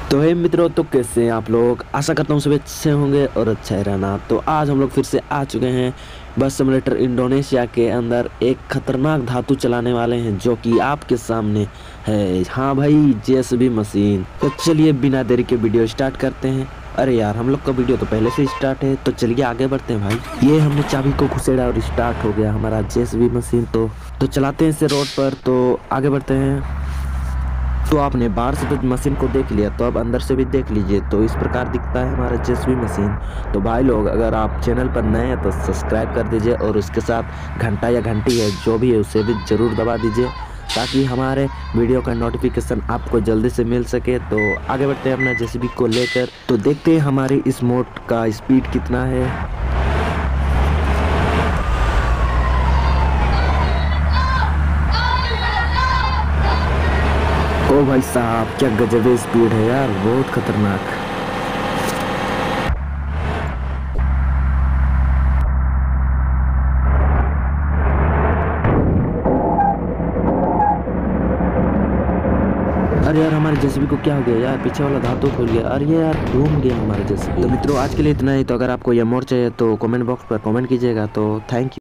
तो हे मित्रों, तो कैसे हैं आप लोग। आशा करता हूँ सभी अच्छे होंगे और अच्छा ही रहना। तो आज हम लोग फिर से आ चुके हैं बस सिमुलेटर इंडोनेशिया के अंदर। एक खतरनाक धातु चलाने वाले हैं जो कि आपके सामने है। हाँ भाई, जेसीबी मशीन। तो चलिए बिना देरी के वीडियो स्टार्ट करते हैं। अरे यार, हम लोग का वीडियो तो पहले से स्टार्ट है, तो चलिए आगे बढ़ते हैं भाई। ये हमने चाबी को घुसेड़ा और स्टार्ट हो गया हमारा जेसीबी मशीन। तो चलाते हैं इसे रोड पर। तो आगे बढ़ते हैं। तो आपने बाहर से तो मशीन को देख लिया, तो अब अंदर से भी देख लीजिए। तो इस प्रकार दिखता है हमारा जेसीबी मशीन। तो भाई लोग, अगर आप चैनल पर नए हैं तो सब्सक्राइब कर दीजिए और उसके साथ घंटा या घंटी है जो भी है उसे भी ज़रूर दबा दीजिए, ताकि हमारे वीडियो का नोटिफिकेशन आपको जल्दी से मिल सके। तो आगे बढ़ते हैं अपना जेसीबी को लेकर। तो देखते हैं हमारी इस मोड का स्पीड कितना है। ओ भाई साहब, क्या गजब स्पीड है यार, बहुत खतरनाक। अरे यार, हमारे जेसीबी को क्या हो गया यार, पीछे वाला धातु खुल गया। अरे यार, घूम गया हमारा जेसीबी। तो मित्रों, आज के लिए इतना ही। तो अगर आपको यह मोड चाहिए तो कमेंट बॉक्स पर कमेंट कीजिएगा। तो थैंक यू।